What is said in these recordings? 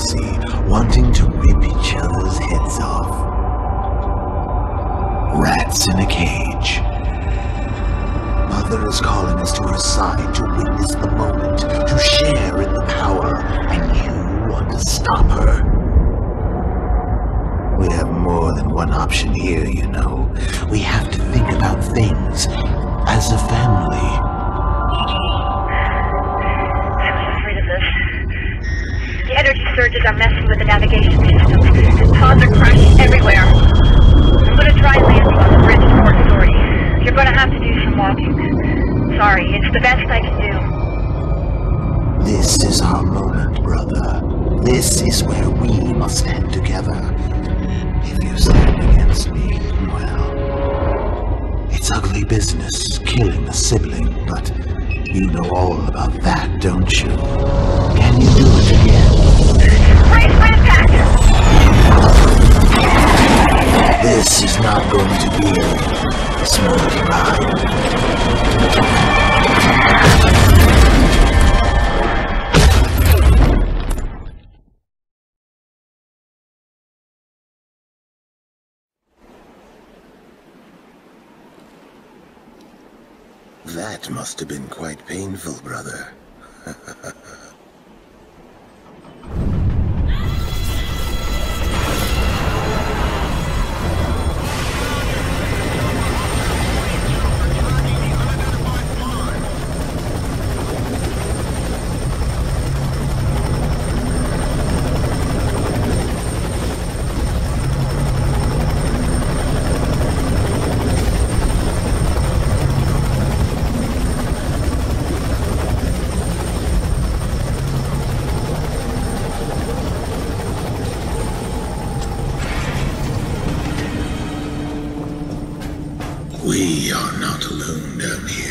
jealousy, wanting to rip each other's heads off. Rats in a cage. Mother is calling us to her side to witness the moment, to share in the power, and you want to stop her. We have more than one option here, you know. We have to think about things as a family. I'm afraid of this. The energy surges are messing with the navigation system. Pods are crashing everywhere. I'm gonna try landing on the bridge to Port Authority. You're gonna have to do some walking. Sorry, it's the best I can do. This is our moment, brother. This is where we must stand together. If you stand against me, well, it's ugly business killing a sibling, but you know all about that, don't you? Can you do it again? Brace for impact! This is not going to be a smooth ride. That must have been quite painful, brother. We are not alone down here.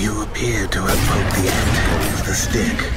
You appear to have poked the ant with a stick.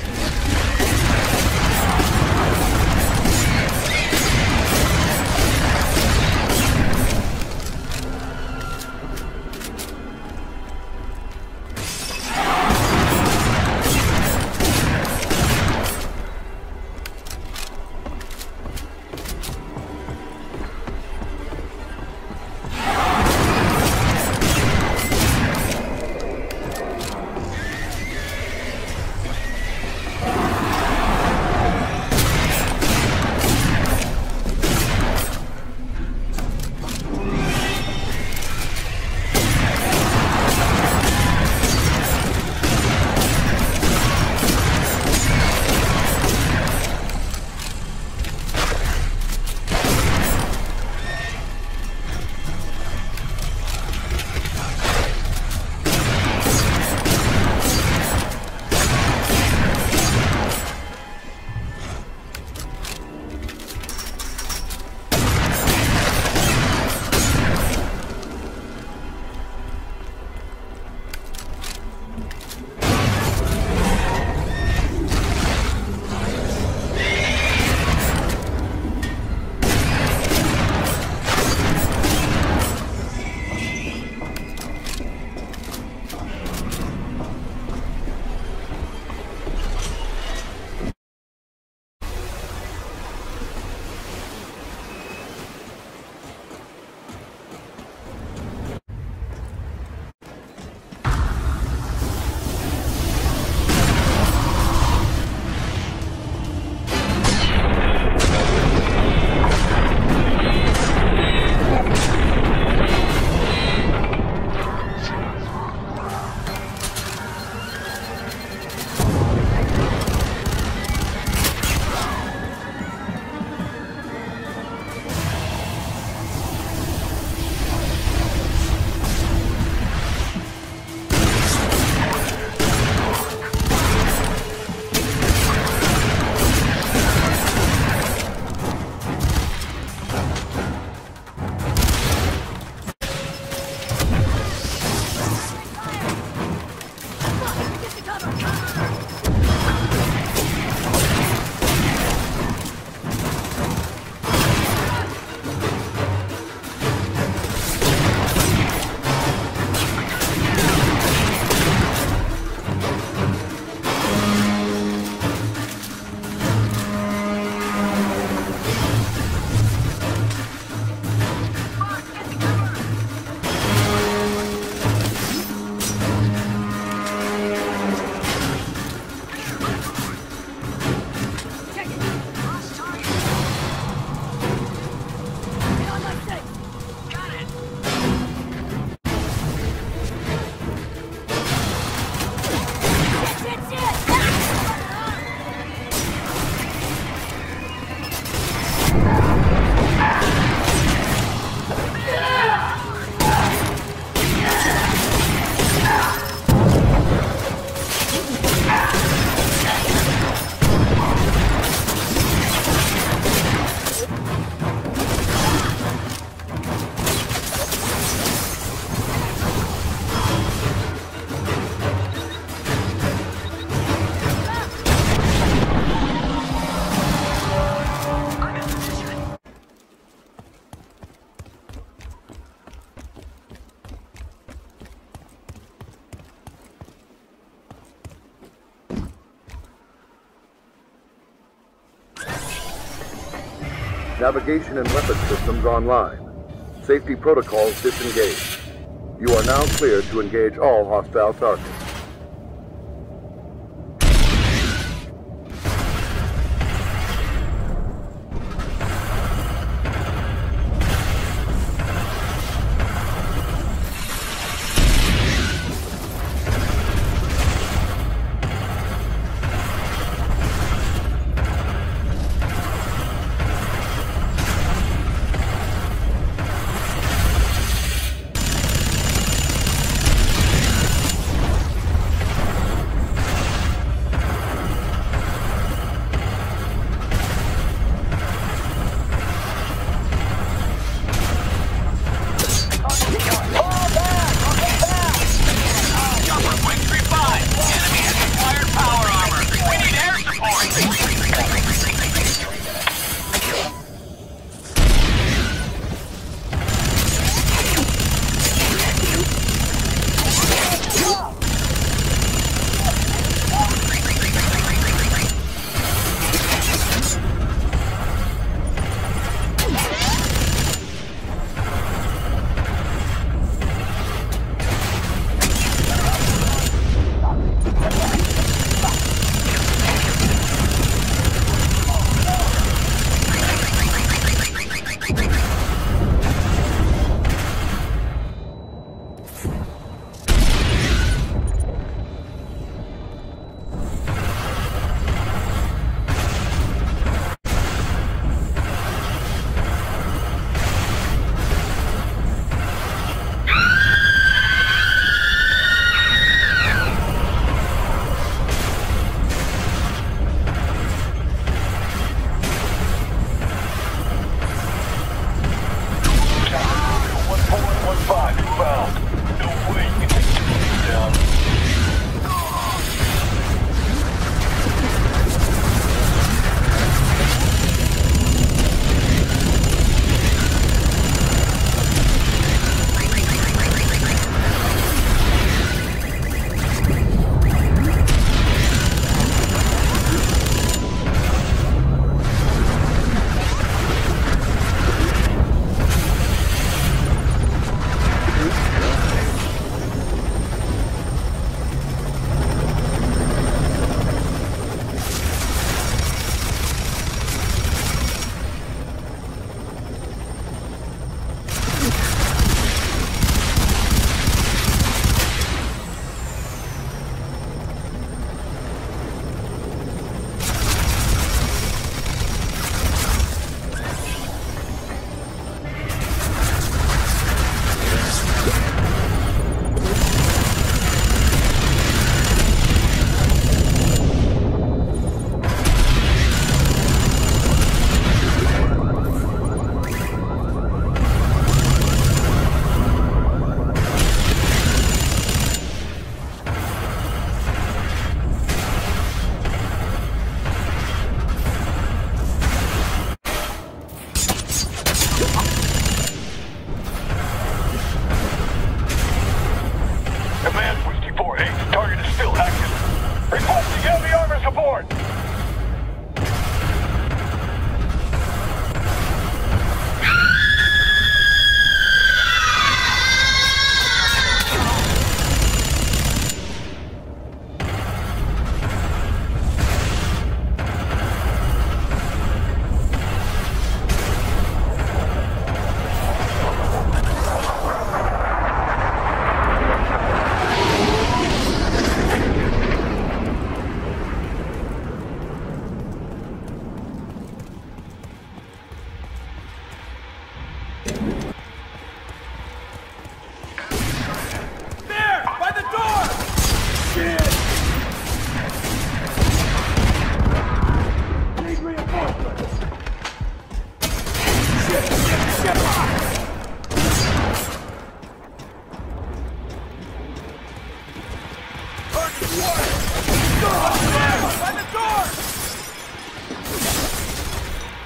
Navigation and weapon systems online. Safety protocols disengaged. You are now cleared to engage all hostile targets.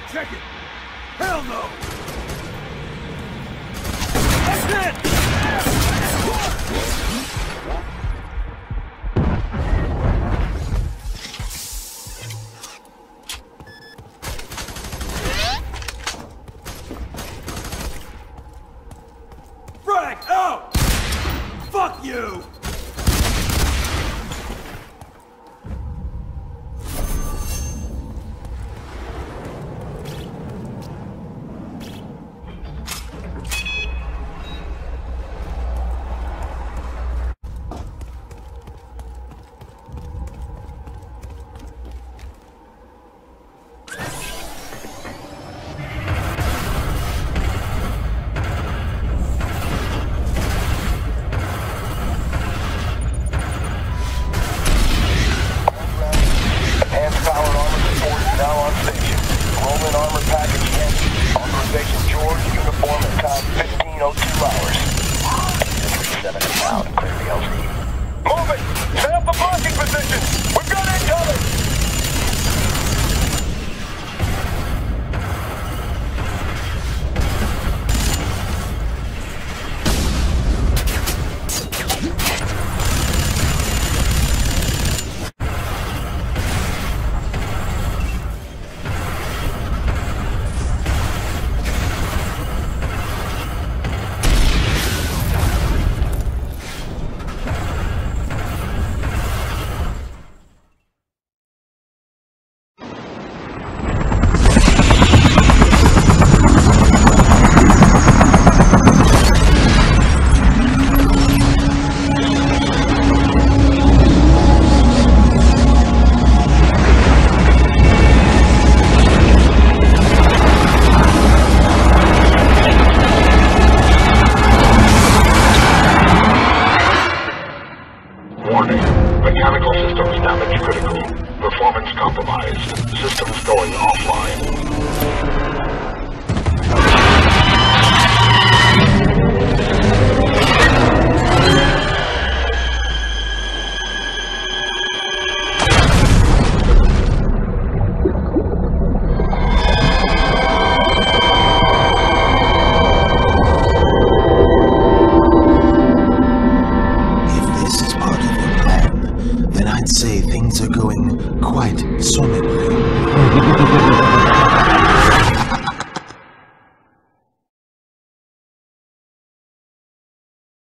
Check it! Hell no! That's it! Frag out! Fuck you! I'd say things are going quite swimmingly.